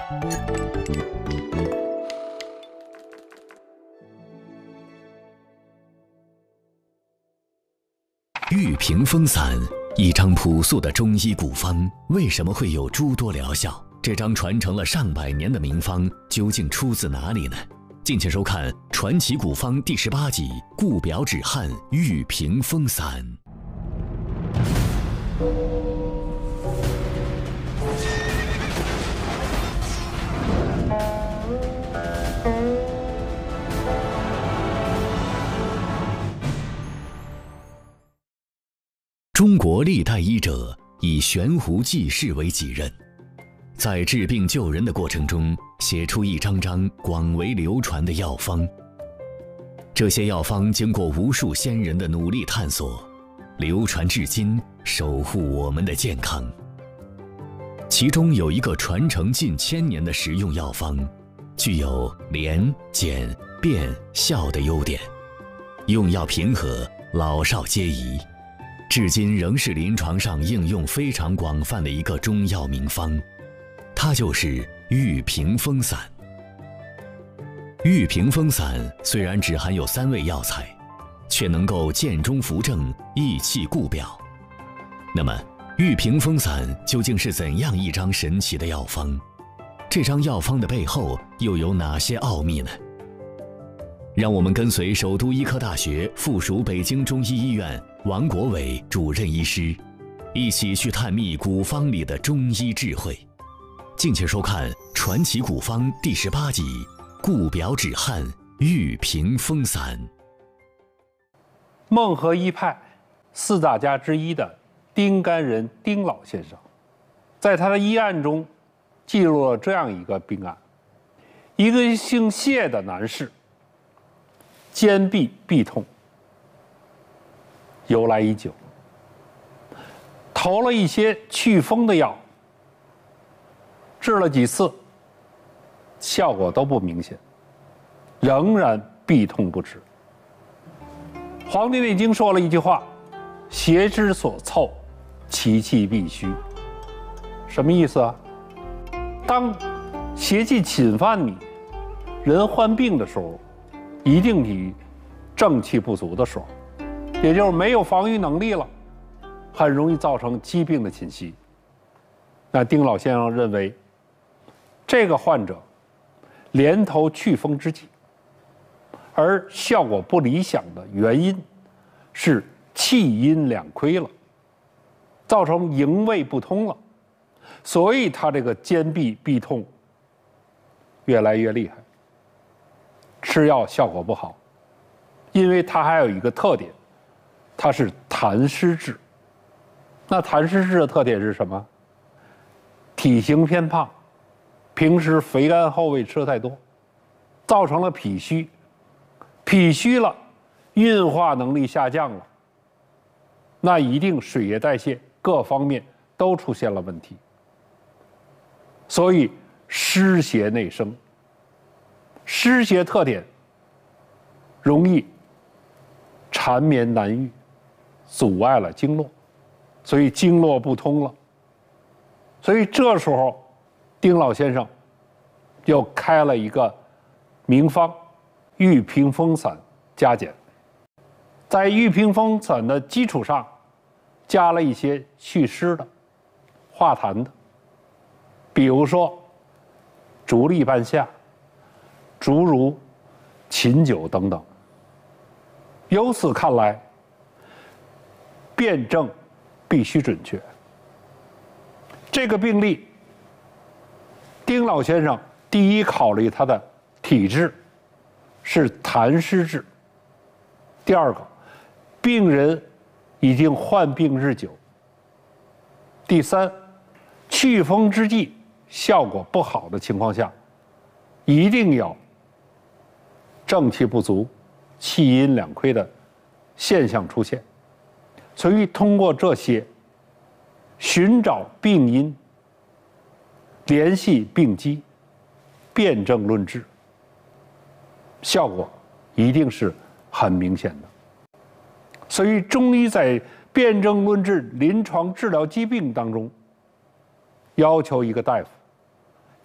玉屏风散，一张朴素的中医古方，为什么会有诸多疗效？这张传承了上百年的名方，究竟出自哪里呢？敬请收看《传奇古方》第18集《固表止汗玉屏风散》。中国历代医者以悬壶济世为己任，在治病救人的过程中，写出一张张广为流传的药方。这些药方经过无数先人的努力探索，流传至今，守护我们的健康。其中有一个传承近1000年的实用药方，具有连、减、变、效的优点，用药平和，老少皆宜。至今仍是临床上应用非常广泛的一个中药名方，它就是玉屏风散。玉屏风散虽然只含有3味药材，却能够健中扶正、益气固表。那么，玉屏风散究竟是怎样一张神奇的药方？这张药方的背后又有哪些奥秘呢？让我们跟随首都医科大学附属北京中医医院王国伟主任医师，一起去探秘古方里的中医智慧。敬请收看《传奇古方》第18集《固表止汗玉屏风散》。 孟和医派4大家之一的丁甘仁丁老先生，在他的医案中记录了这样一个病案：一个姓谢的男士，肩臂痹痛，由来已久，投了一些祛风的药，治了几次，效果都不明显，仍然痹痛不止。《黄帝内经》说了一句话：“邪之所凑，其气必虚。”什么意思啊？当邪气侵犯你，人患病的时候，一定你正气不足的时候，也就是没有防御能力了，很容易造成疾病的侵袭。那丁老先生认为，这个患者连投祛风之剂，而效果不理想的原因是气阴两亏了，造成营卫不通了，所以他这个肩臂痹痛越来越厉害，吃药效果不好。因为它还有一个特点，它是痰湿质。那痰湿质的特点是什么？体型偏胖，平时肥甘厚味吃的太多，造成了脾虚。脾虚了，运化能力下降了，那一定水液代谢各方面都出现了问题。所以湿邪内生。湿邪特点容易缠绵难愈，阻碍了经络，所以经络不通了。所以这时候，丁老先生又开了一个名方玉屏风散加减，在玉屏风散的基础上，加了一些祛湿的、化痰的，比如说竹沥半夏、竹茹、琴酒等等。由此看来，辩证必须准确。这个病例，丁老先生第一考虑他的体质是痰湿质，第二个，病人已经患病日久，第三，祛风之剂效果不好的情况下，一定要正气不足、气阴两亏的现象出现，所以通过这些寻找病因、联系病机、辨证论治，效果一定是很明显的。所以中医在辨证论治、临床治疗疾病当中，要求一个大夫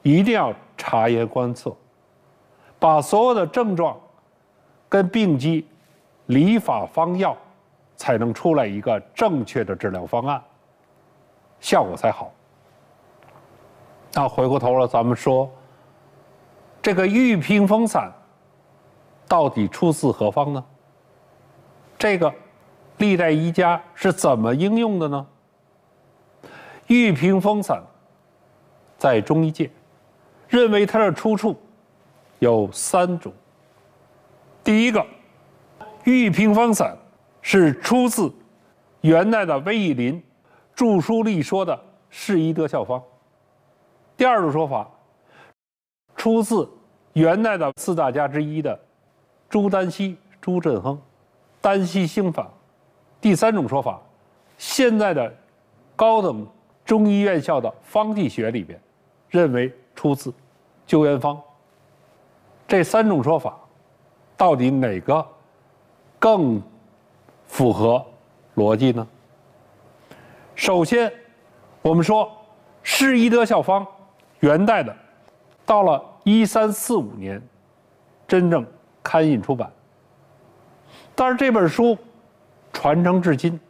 一定要察言观色，把所有的症状跟病机理法方药，才能出来一个正确的治疗方案，效果才好。那回过头了，咱们说这个玉屏风散到底出自何方呢？这个历代医家是怎么应用的呢？玉屏风散在中医界认为它的出处有3种。第一个，玉屏风散是出自元代的魏义林著书立说的《释医德效方》。第二种说法，出自元代的4大家之一的朱丹溪、朱振亨《丹溪兴法》。第3种说法，现在的高等中医院校的方剂学里边认为出自救元方。这3种说法到底哪个更符合逻辑呢？首先我们说《释医德效方》元代的，到了1345年真正刊印出版，但是这本书传承至今，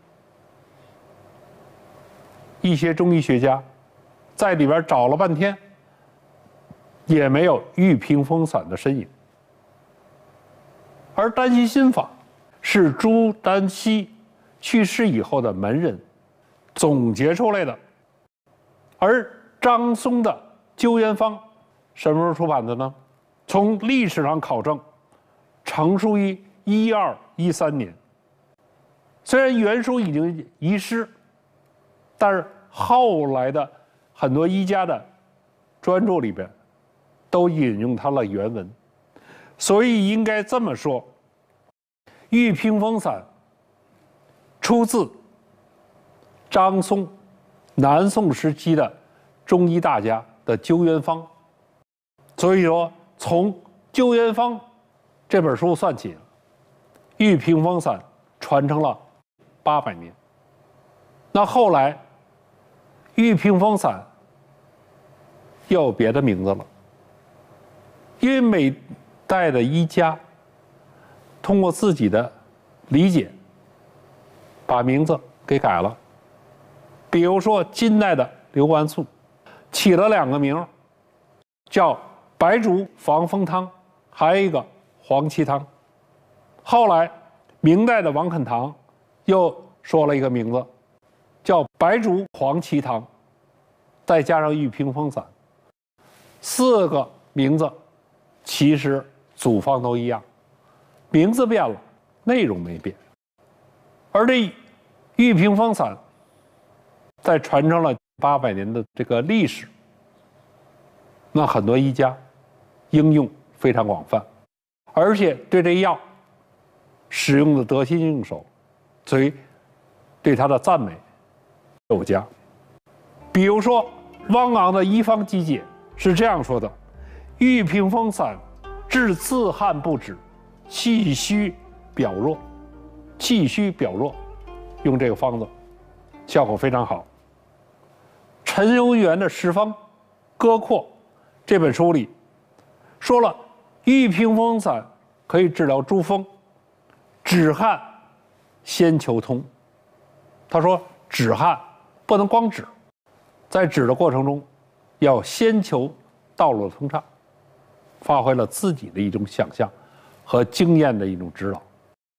一些中医学家在里边找了半天，也没有玉屏风散的身影。而丹溪心法是朱丹溪去世以后的门人总结出来的，而张松的救元方什么时候出版的呢？从历史上考证，成书于1213年。虽然原书已经遗失，但是后来的很多医家的专著里边都引用它的原文，所以应该这么说：玉屏风散出自张松南宋时期的中医大家的救元方。所以说，从救元方这本书算起，玉屏风散传承了800年。那后来玉屏风散又有别的名字了，因为每代的医家通过自己的理解把名字给改了。比如说金代的刘完素起了2个名，叫白术防风汤，还有一个黄芪汤。后来明代的王肯堂又说了一个名字，叫白术黄芪汤，再加上玉屏风散，4个名字其实组方都一样，名字变了，内容没变。而这玉屏风散在传承了800年的这个历史，那很多医家应用非常广泛，而且对这药使用的得心应手，所以对它的赞美有加。比如说汪昂的《医方集解》是这样说的：玉屏风散治自汗不止，气虚表弱。气虚表弱，用这个方子效果非常好。陈由元的《十方歌括》这本书里说了，玉屏风散可以治疗诸风，止汗先求通。他说止汗不能光止，在止的过程中要先求道路通畅，发挥了自己的一种想象和经验的一种指导。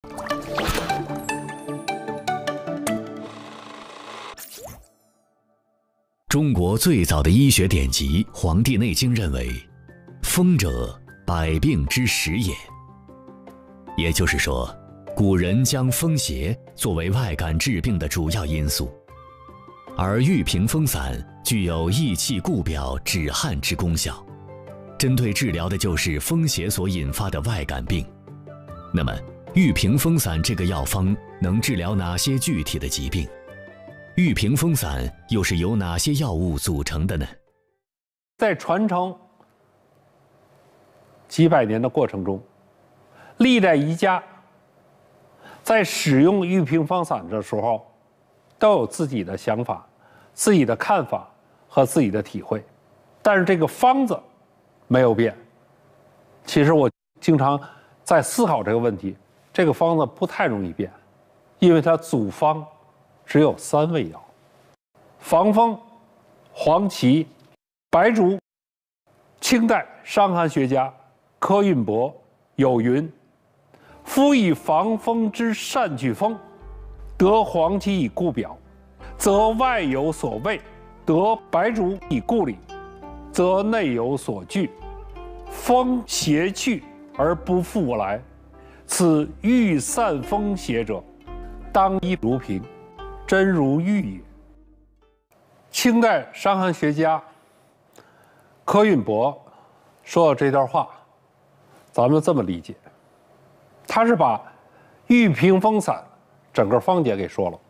中国最早的医学典籍《黄帝内经》认为，风者，百病之始也。也就是说，古人将风邪作为外感治病的主要因素，而玉屏风散具有益气固表、止汗之功效，针对治疗的就是风邪所引发的外感病。那么，玉屏风散这个药方能治疗哪些具体的疾病？玉屏风散又是由哪些药物组成的呢？ 在传承几百年的过程中，历代医家在使用玉屏风散的时候，都有自己的想法、自己的看法和自己的体会。 但是这个方子没有变。其实我经常在思考这个问题，这个方子不太容易变，因为它组方只有3味药：防风、黄芪、白术。清代伤寒学家柯运伯有云：“夫以防风之善去风，得黄芪以固表，则外有所畏；得白术以固里，则内有所惧。风邪去而不复来，此欲散风邪者，当医如平，真如玉也。”清代伤寒学家柯运伯说的这段话，咱们这么理解，他是把玉屏风散整个方解给说了。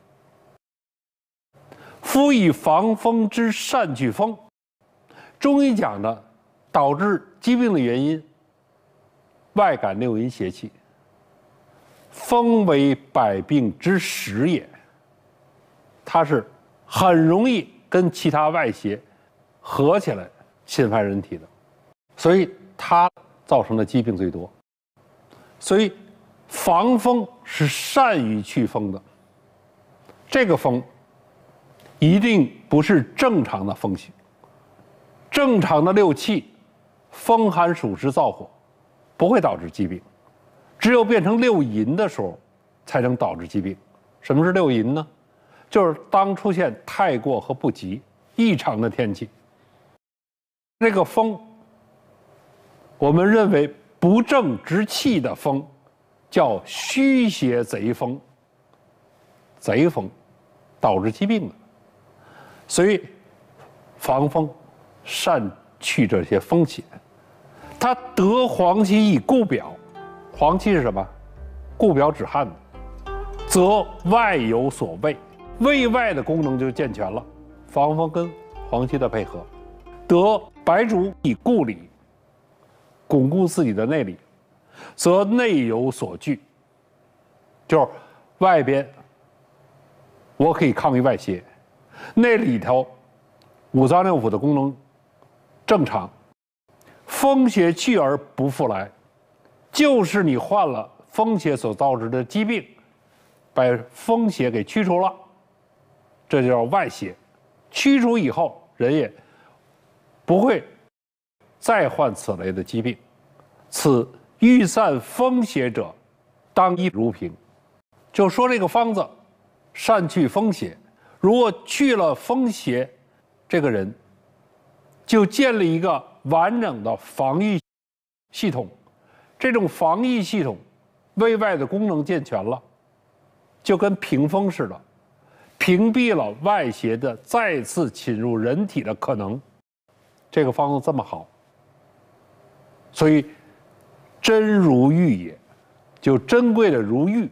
夫以防风之善去风，中医讲的导致疾病的原因，外感六淫邪气，风为百病之始也，它是很容易跟其他外邪合起来侵犯人体的，所以它造成的疾病最多。所以防风是善于祛风的，这个风一定不是正常的风性。正常的六气，风寒暑湿燥火，不会导致疾病，只有变成六淫的时候，才能导致疾病。什么是六淫呢？就是当出现太过和不及、异常的天气。这个风，我们认为不正之气的风，叫虚邪贼风。贼风导致疾病的，所以防风善去这些风邪。它得黄芪以固表，黄芪是什么？固表止汗的，则外有所畏，胃外的功能就健全了。防风跟黄芪的配合，得白术以固里，巩固自己的内里，则内有所惧，就是外边我可以抗御外邪，那里头五脏六腑的功能正常，风邪去而不复来，就是你患了风邪所导致的疾病，把风邪给驱除了，这就叫外邪。驱除以后，人也不会再患此类的疾病。此欲散风邪者，当医如平。就说这个方子善去风邪，如果去了风邪，这个人就建立一个完整的防御系统。这种防御系统胃外的功能健全了，就跟屏风似的，屏蔽了外邪的再次侵入人体的可能。这个方子这么好，所以真如玉也，就珍贵的如玉。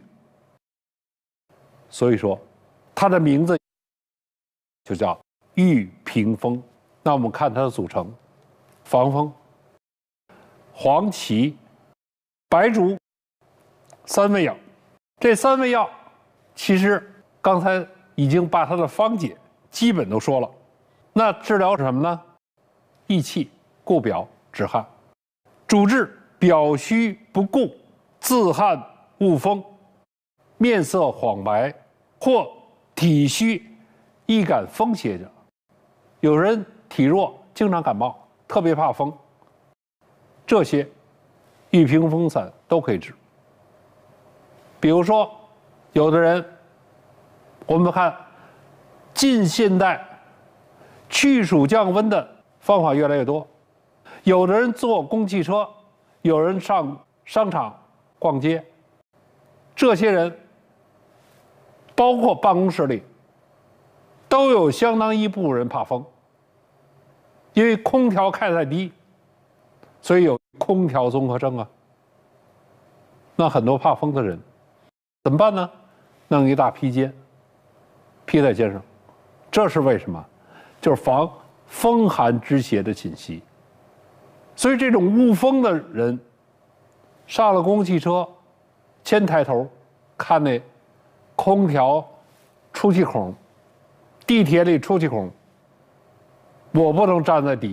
所以说它的名字就叫玉屏风。那我们看它的组成：防风、黄芪、白术3味药。这3味药其实刚才已经把它的方解基本都说了。那治疗是什么呢？益气、固表、止汗，主治表虚不固、自汗恶风、面色黄白或体虚易感风邪者。有人体弱，经常感冒，特别怕风，这些玉屏风散都可以治。比如说，有的人，我们看近现代去暑降温的方法越来越多，有的人坐公汽车，有人上商场逛街，这些人包括办公室里都有相当一部分人怕风，因为空调开太低，所以有空调综合征啊。那很多怕风的人怎么办呢？弄一大披肩披在肩上，这是为什么？就是防风寒之邪的侵袭。所以这种恶风的人上了公共汽车，先抬头看那空调出气孔，地铁里出气孔，我不能站在底下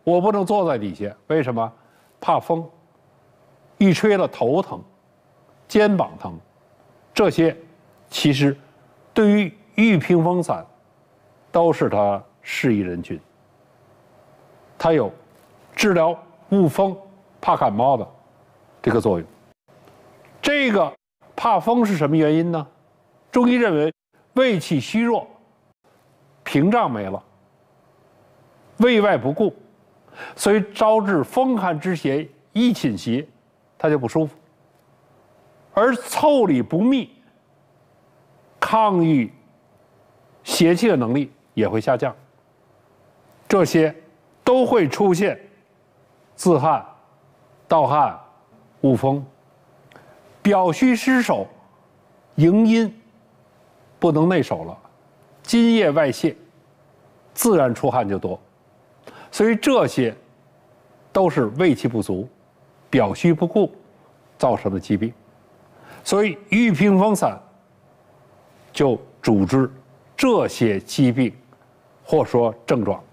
我不能坐在底下，为什么？怕风，一吹了头疼，肩膀疼，这些其实对于玉屏风散都是它适宜人群。它有治疗恶风、怕感冒的这个作用。这个怕风是什么原因呢？中医认为胃气虚弱，屏障没了，胃外不顾，所以招致风寒之邪一侵袭，它就不舒服。而腠理不密，抗御邪气的能力也会下降，这些都会出现自汗、盗汗、恶风，表虚失守，营阴不能内守了，津液外泄，自然出汗就多。所以这些都是胃气不足、表虚不顾造成的疾病。所以玉屏风散就主治这些疾病或说症状。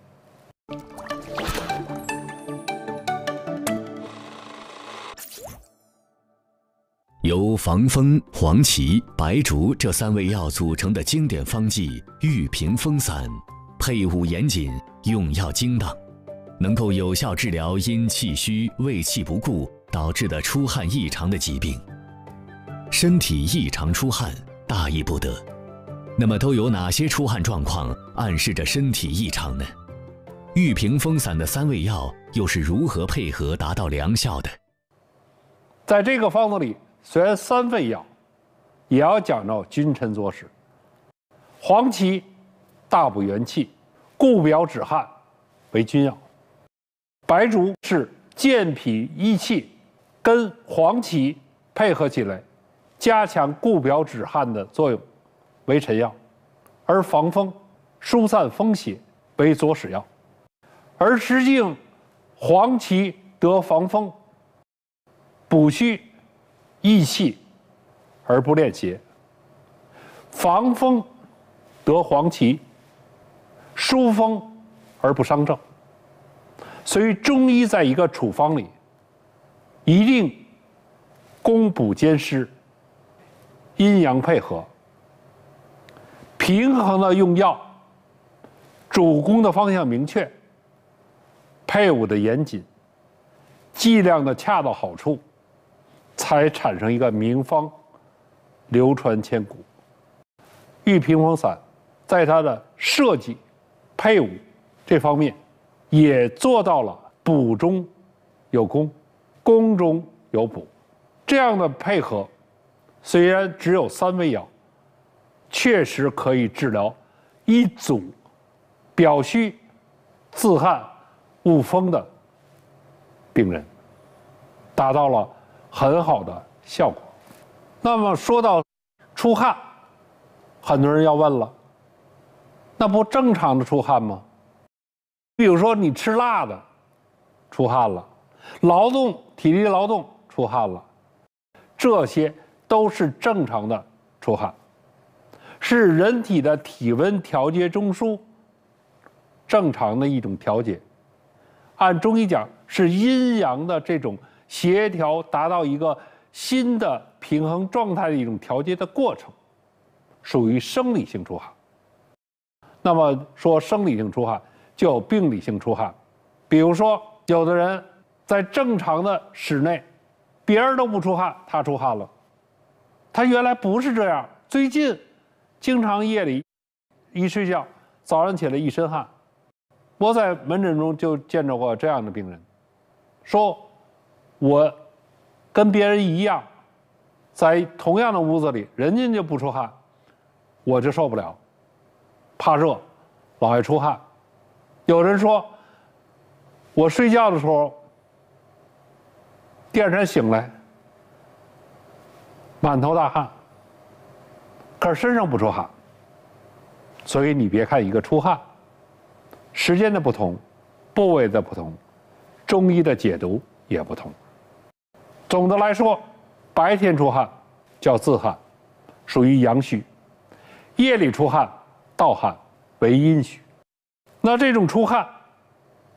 由防风、黄芪、白术这3味药组成的经典方剂玉屏风散，配伍严谨，用药精当，能够有效治疗因气虚、胃气不顾导致的出汗异常的疾病。身体异常出汗，大意不得。那么都有哪些出汗状况暗示着身体异常呢？玉屏风散的3味药又是如何配合达到良效的？ 在这个方子里，虽然3味药，也要讲究君臣佐使。黄芪大补元气，固表止汗，为君药；白术是健脾益气，跟黄芪配合起来，加强固表止汗的作用，为臣药；而防风、疏散风邪为佐使药。而实际上，黄芪得防风、补虚、益气而不敛邪；防风得黄芪，疏风而不伤正。所以中医在一个处方里，一定攻补兼施，阴阳配合，平衡的用药，主攻的方向明确，配伍的严谨，剂量的恰到好处，才产生一个名方，流传千古。玉屏风散在它的设计、配伍这方面，也做到了补中有攻，攻中有补。这样的配合，虽然只有3味药，确实可以治疗一组表虚、自汗、恶风的病人，达到了很好的效果。那么说到出汗，很多人要问了，那不正常的出汗吗？比如说你吃辣的出汗了，体力劳动出汗了，这些都是正常的出汗，是人体的体温调节中枢正常的一种调节。按中医讲，是阴阳的这种协调达到一个新的平衡状态的一种调节的过程，属于生理性出汗。那么说生理性出汗，就有病理性出汗。比如说，有的人在正常的室内，别人都不出汗，他出汗了。他原来不是这样，最近经常夜里一睡觉，早上起来一身汗。我在门诊中就见着过这样的病人，说我跟别人一样，在同样的屋子里，人家就不出汗，我就受不了，怕热，老爱出汗。有人说，我睡觉的时候，第2天醒来，满头大汗，可是身上不出汗。所以你别看一个出汗，时间的不同，部位的不同，中医的解读也不同。总的来说，白天出汗叫自汗，属于阳虚；夜里出汗、盗汗为阴虚。那这种出汗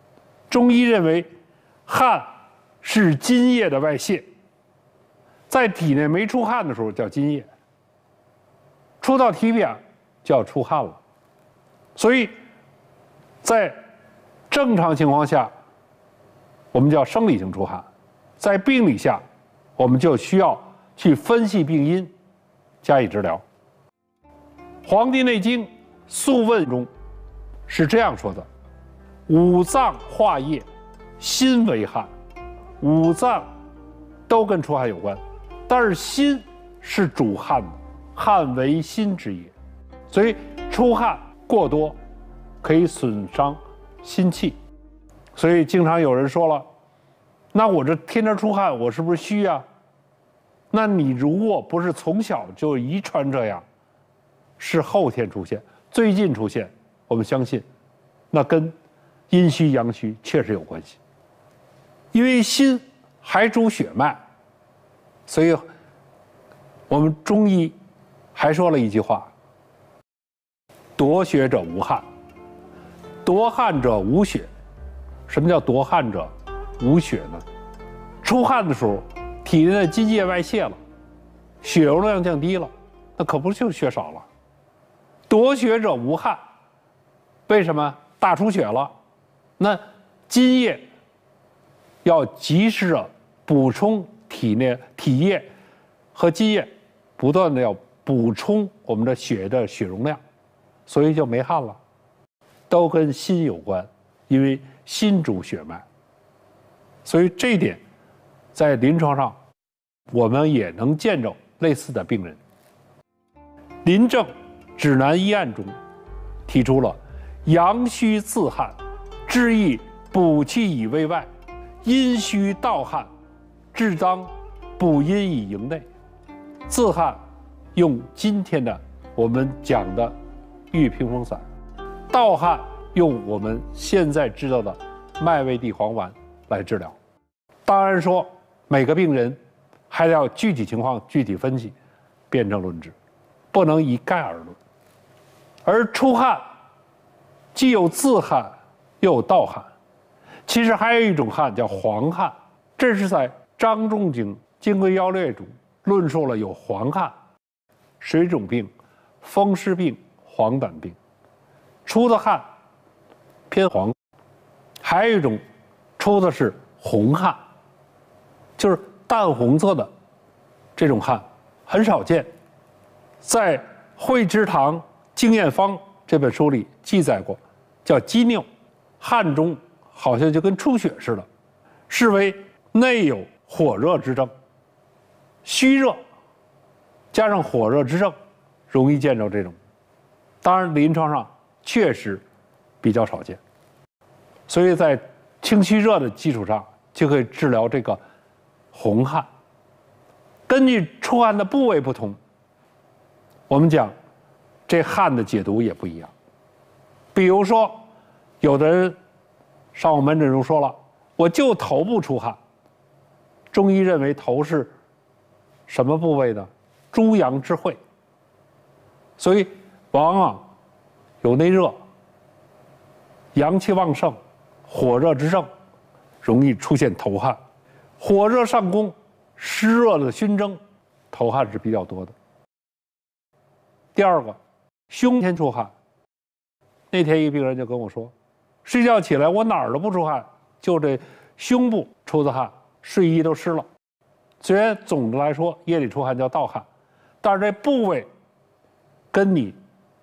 中医认为，汗是津液的外泄，在体内没出汗的时候叫津液，出到体表就要出汗了。所以，在正常情况下，我们叫生理性出汗；在病理下，我们就需要去分析病因，加以治疗。《黄帝内经·素问》中是这样说的：“五脏化液，心为汗。”五脏都跟出汗有关，但是心是主汗的，汗为心之液，所以出汗过多可以损伤心气。所以经常有人说了，那我这天天出汗，我是不是虚啊？那你如果不是从小就遗传这样，是后天出现，最近出现，我们相信那跟阴虚阳虚确实有关系。因为心还主血脉，所以我们中医还说了一句话：夺血者无汗，夺汗者无血。什么叫夺汗者无血呢？出汗的时候，体内的津液外泄了，血流量降低了，那可不就血少了？夺血者无汗，为什么？大出血了，那津液要及时的补充体内体液和津液，不断的要补充我们的血的血容量，所以就没汗了，都跟心有关，因为心主血脉。所以这一点在临床上我们也能见着类似的病人。临症指南医案中提出了阳虚自汗，治宜补气以卫外；阴虚盗汗，治当补阴以营内。自汗用今天的我们讲的玉屏风散，盗汗用我们现在知道的麦味地黄丸来治疗。当然说每个病人还要具体情况具体分析，辨证论治，不能一概而论。而出汗既有自汗又有盗汗，其实还有一种汗叫黄汗，这是在张仲景《金匮要略》中论述了有黄汗、水肿病、风湿病、黄疸病，出的汗偏黄，还有一种出的是红汗，就是淡红色的这种汗很少见。在《惠芝堂经验方》这本书里记载过，叫积尿，汗中好像就跟出血似的，是为内有火热之症，虚热加上火热之症，容易见着这种。当然临床上确实比较少见，所以在清虚热的基础上就可以治疗这个红汗。根据出汗的部位不同，我们讲这汗的解读也不一样。比如说有的人上我门诊中说了，我就头部出汗，中医认为头是什么部位呢？诸阳之会，所以往往有内热、阳气旺盛、火热之症，容易出现头汗。火热上攻，湿热的熏蒸，头汗是比较多的。第二个，胸前出汗。那天一个病人就跟我说，睡觉起来我哪儿都不出汗，就这胸部出的汗，睡衣都湿了。虽然总的来说夜里出汗叫盗汗，但是这部位跟你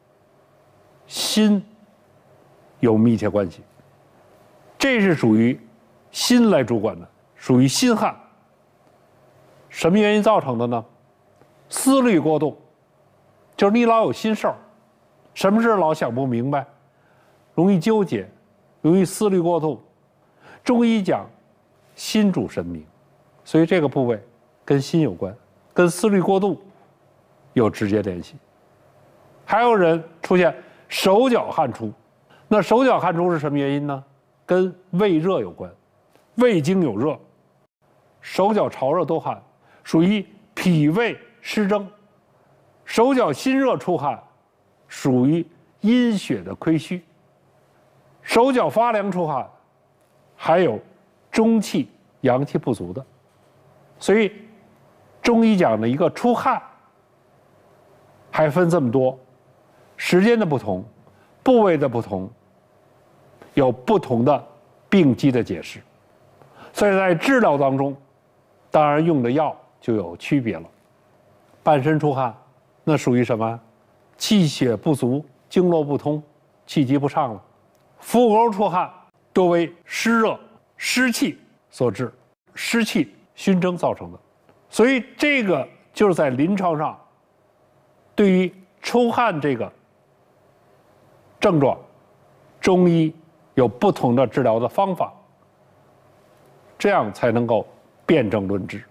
心有密切关系，这是属于心来主管的，属于心汗。什么原因造成的呢？思虑过度，就是你老有心事儿，什么事老想不明白，容易纠结，容易思虑过度。中医讲心主神明，所以这个部位跟心有关，跟思虑过度有直接联系。还有人出现手脚汗出，那手脚汗出是什么原因呢？跟胃热有关，胃经有热，手脚潮热多汗，属于脾胃湿蒸。手脚心热出汗，属于阴血的亏虚。手脚发凉出汗， 还有中气、阳气不足的。所以中医讲的一个出汗，还分这么多，时间的不同，部位的不同，有不同的病机的解释。所以在治疗当中，当然用的药就有区别了。半身出汗，那属于什么？气血不足，经络不通，气机不畅了。腹沟出汗，多为湿热、湿气所致，湿气熏蒸造成的。所以这个就是在临床上，对于出汗这个症状，中医有不同的治疗的方法，这样才能够辨证论治。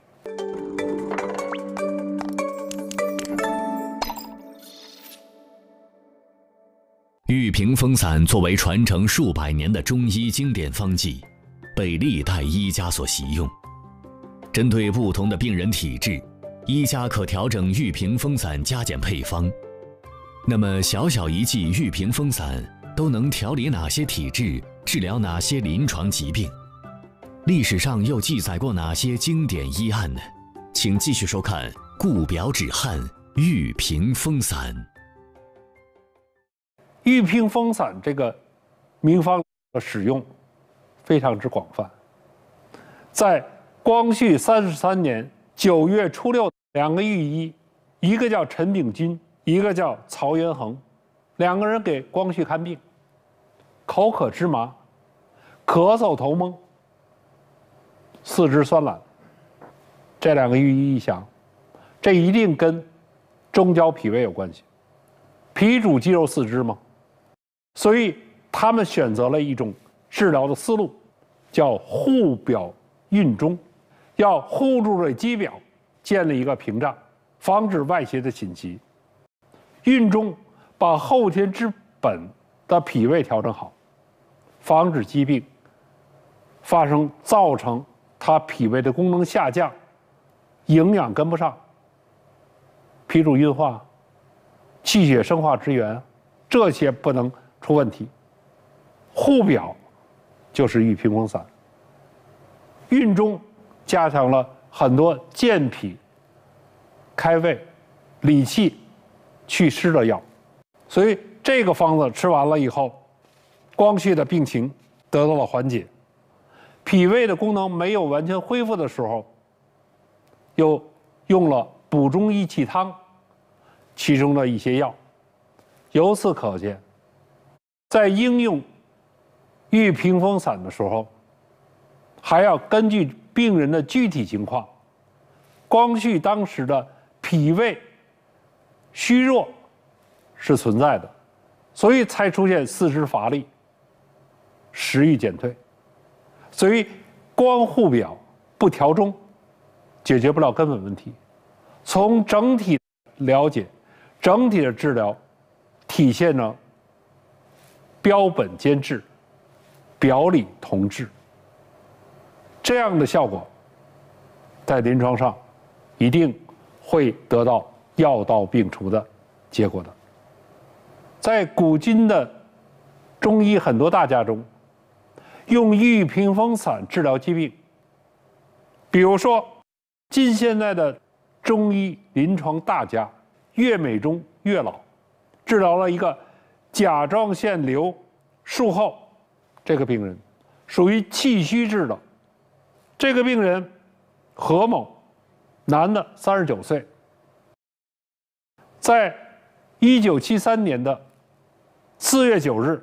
玉屏风散作为传承数百年的中医经典方剂，被历代医家所习用。针对不同的病人体质，医家可调整玉屏风散加减配方。那么小小一剂玉屏风散都能调理哪些体质，治疗哪些临床疾病？历史上又记载过哪些经典医案呢？请继续收看《固表止汗玉屏风散》。 玉屏风散这个名方的使用非常之广泛。在光绪33年9月初6，两个御医，一个叫陈炳钧，一个叫曹元衡，两个人给光绪看病，口渴芝麻，咳嗽头蒙，四肢酸懒。这两个御医一想，这一定跟中焦脾胃有关系，脾主肌肉四肢嘛。所以他们选择了一种治疗的思路，叫护表运中，要护住这肌表，建立一个屏障，防止外邪的侵袭。运中把后天之本的脾胃调整好，防止疾病发生，造成它脾胃的功能下降，营养跟不上，脾主运化，气血生化之源，这些不能出问题。护表就是玉屏风散，运中加强了很多健脾、开胃、理气、祛湿的药，所以这个方子吃完了以后，光绪的病情得到了缓解。脾胃的功能没有完全恢复的时候，又用了补中益气汤其中的一些药。由此可见，在应用玉屏风散的时候，还要根据病人的具体情况。光绪当时的脾胃虚弱是存在的，所以才出现四肢乏力、食欲减退。所以光护表不调中，解决不了根本问题。从整体了解，整体的治疗体现了标本兼治、表里同治，这样的效果在临床上一定会得到药到病除的结果的。在古今的中医很多大家中，用玉屏风散治疗疾病，比如说近现代的中医临床大家岳美中岳老治疗了一个甲状腺瘤术后，这个病人属于气虚治的。这个病人何某，男的，39岁，在1973年的4月9日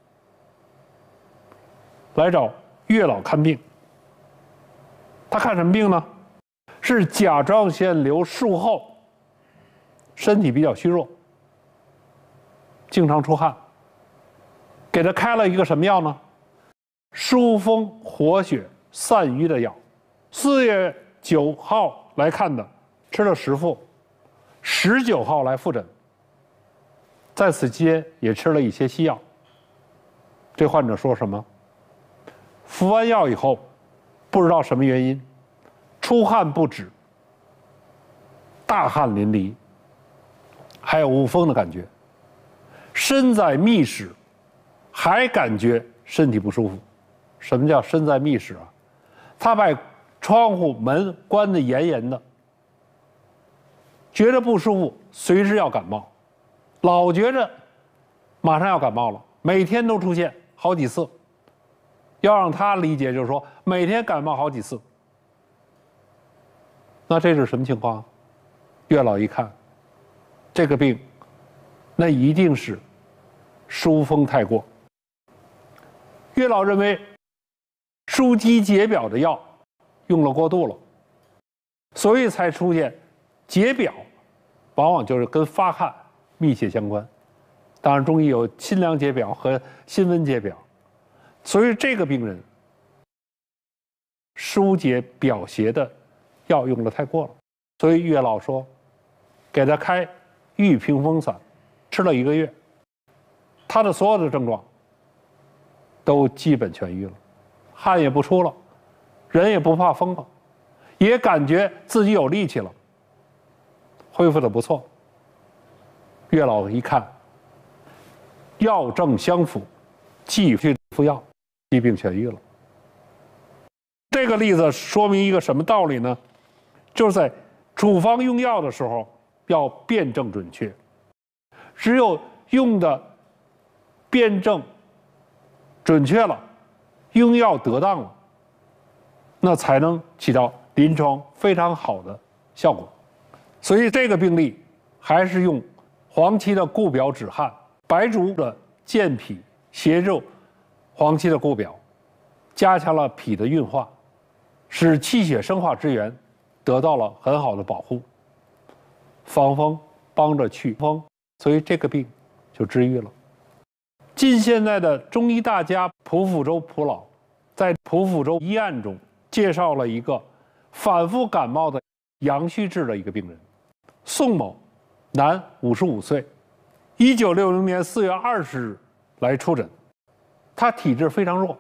来找岳老看病。他看什么病呢？是甲状腺瘤术后，身体比较虚弱，经常出汗，给他开了一个什么药呢？疏风活血散瘀的药。4月9号来看的，吃了10副，19号来复诊，在此期间也吃了一些西药。这患者说什么？服完药以后，不知道什么原因，出汗不止，大汗淋漓，还有恶风的感觉，身在密室，还感觉身体不舒服， 什么叫身在密室啊？他把窗户门关得严严的，觉得不舒服，随时要感冒，老觉着马上要感冒了，每天都出现好几次。要让他理解，就是说每天感冒好几次。那这是什么情况？月老一看，这个病，那一定是疏风太过。月老认为疏肌解表的药用了过度了，所以才出现解表，往往就是跟发汗密切相关。当然，中医有辛凉解表和辛温解表，所以这个病人疏解表邪的药用的太过了，所以月老说给他开玉屏风散，吃了1个月，他的所有的症状都基本痊愈了，汗也不出了，人也不怕风了，也感觉自己有力气了，恢复的不错。月老一看，药症相符，继续服药，疾病痊愈了。这个例子说明一个什么道理呢？就是在处方用药的时候要辩证准确，只有用的辩证准确了，用药得当了，那才能起到临床非常好的效果。所以这个病例还是用黄芪的固表止汗，白术的健脾协助黄芪的固表，加强了脾的运化，使气血生化之源得到了很好的保护，防风帮着祛风，所以这个病就治愈了。近现代的中医大家蒲福州蒲老在蒲福州医案中介绍了一个反复感冒的阳虚质的一个病人，宋某，男，55岁，1960年4月20日来出诊，他体质非常弱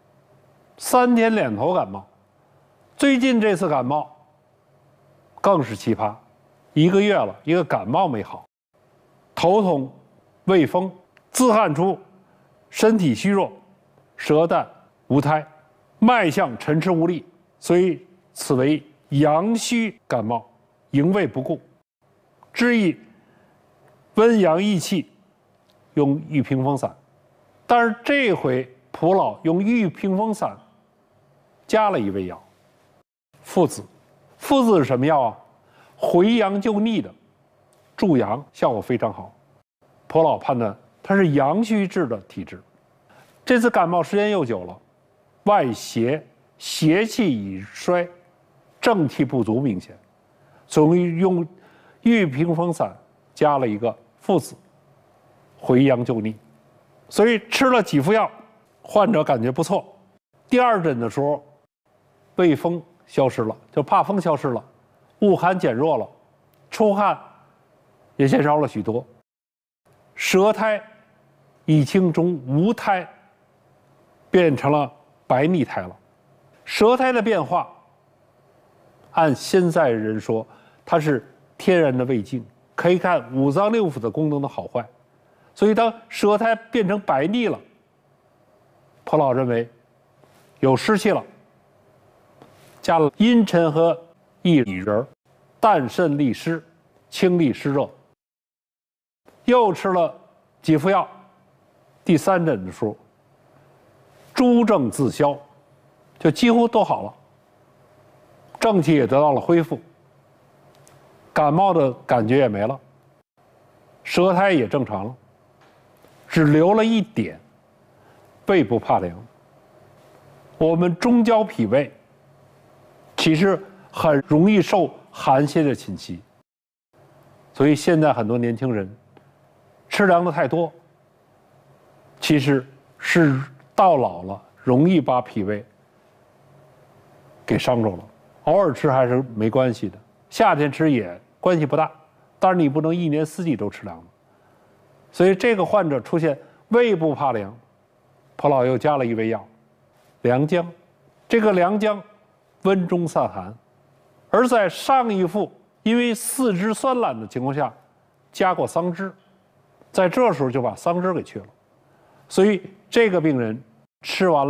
，3天2头感冒，最近这次感冒更是奇葩，1个月了，一个感冒没好，头痛、畏风、自汗出，身体虚弱，舌淡无苔，脉象沉迟无力，所以此为阳虚感冒，营卫不顾，治宜温阳益气，用玉屏风散。但是这回蒲老用玉屏风散加了一味药，附子。附子是什么药啊？回阳救逆的，助阳效果非常好。蒲老判断他是阳虚质的体质，这次感冒时间又久了，外邪气已衰，正气不足明显，所以用玉屏风散加了一个附子，回阳救逆。所以吃了几副药，患者感觉不错。第2诊的时候，畏风消失了，就怕风消失了，恶寒减弱了，出汗也减少了许多，舌苔已经从无苔变成了白腻苔了。舌苔的变化，按现在人说，它是天然的胃镜，可以看五脏六腑的功能的好坏。所以当舌苔变成白腻了，蒲老认为有湿气了，加了茵陈和薏仁，淡渗利湿，清利湿热。又吃了几副药，第3诊的时候，诸症自消，就几乎都好了，正气也得到了恢复，感冒的感觉也没了，舌苔也正常了，只留了一点胃部怕凉。我们中焦脾胃其实很容易受寒邪的侵袭，所以现在很多年轻人吃凉的太多，其实是到老了容易把脾胃给伤着了。偶尔吃还是没关系的，夏天吃也关系不大，但是你不能1年4季都吃凉的。所以这个患者出现胃部怕凉，蒲老又加了一味药，良姜。这个良姜温中散寒，而在上一副因为四肢酸懒的情况下加过桑枝，在这时候就把桑枝给去了，所以这个病人吃完了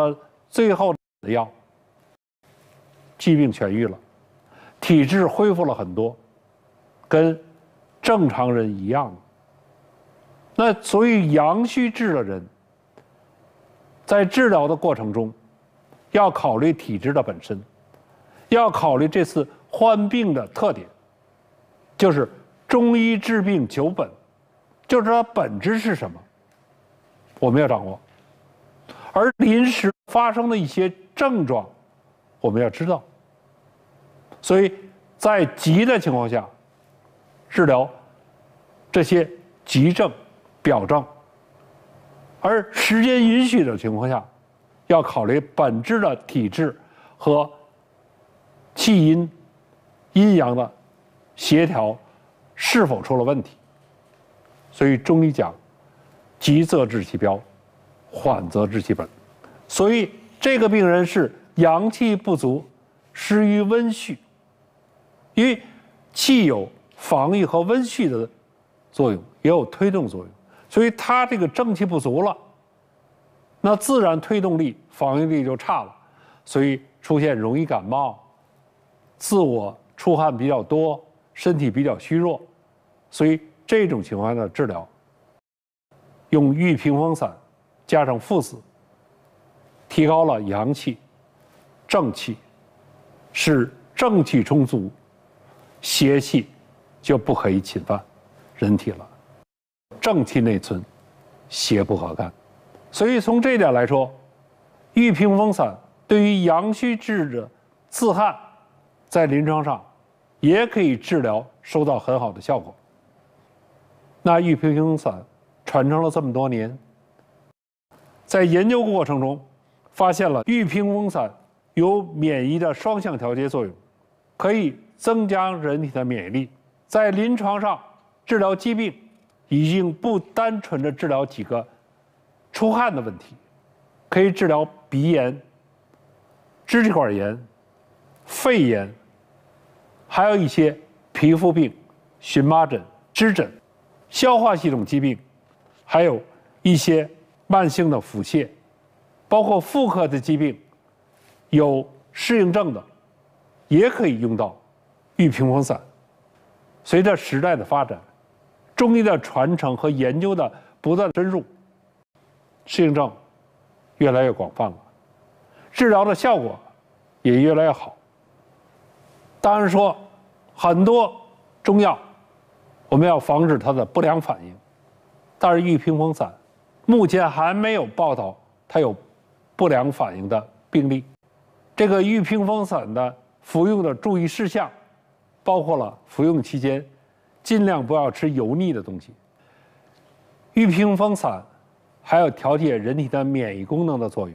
最后的药，疾病痊愈了，体质恢复了很多，跟正常人一样。那所以阳虚治的人，在治疗的过程中，要考虑体质的本身，要考虑这次患病的特点，就是中医治病求本，就是它本质是什么，我们要掌握。而临时发生的一些症状，我们要知道。所以在急的情况下，治疗这些急症、表症；而时间允许的情况下，要考虑本质的体质和气阴、阴阳的协调是否出了问题。所以中医讲，急则治其标，缓则治其本。所以这个病人是阳气不足，失于温煦。因为气有防御和温煦的作用，也有推动作用，所以他这个正气不足了，那自然推动力、防御力就差了，所以出现容易感冒、自我出汗比较多、身体比较虚弱。所以这种情况的治疗，用玉屏风散加上附子，提高了阳气、正气，使正气充足，邪气就不可以侵犯人体了。正气内存，邪不可干。所以从这一点来说，玉屏风散对于阳虚治的自汗，在临床上也可以治疗，收到很好的效果。那玉屏风散传承了这么多年，在研究过程中发现了玉屏风散有免疫的双向调节作用，可以增加人体的免疫力。在临床上治疗疾病，已经不单纯的治疗几个出汗的问题，可以治疗鼻炎、支气管炎、肺炎，还有一些皮肤病、荨麻疹、湿疹、消化系统疾病，还有一些慢性的腹泻，包括妇科的疾病，有适应症的，也可以用到玉屏风散。随着时代的发展，中医的传承和研究的不断深入，适应症越来越广泛了，治疗的效果也越来越好。当然说，很多中药我们要防止它的不良反应，但是玉屏风散目前还没有报道它有不良反应的病例。这个玉屏风散的服用的注意事项，包括了服用期间尽量不要吃油腻的东西。玉屏风散还有调节人体的免疫功能的作用，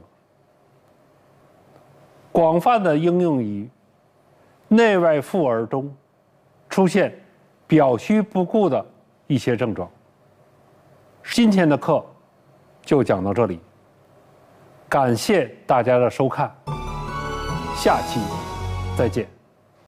广泛的应用于内外妇儿中出现表虚不顾的一些症状。今天的课就讲到这里，感谢大家的收看，下期再见。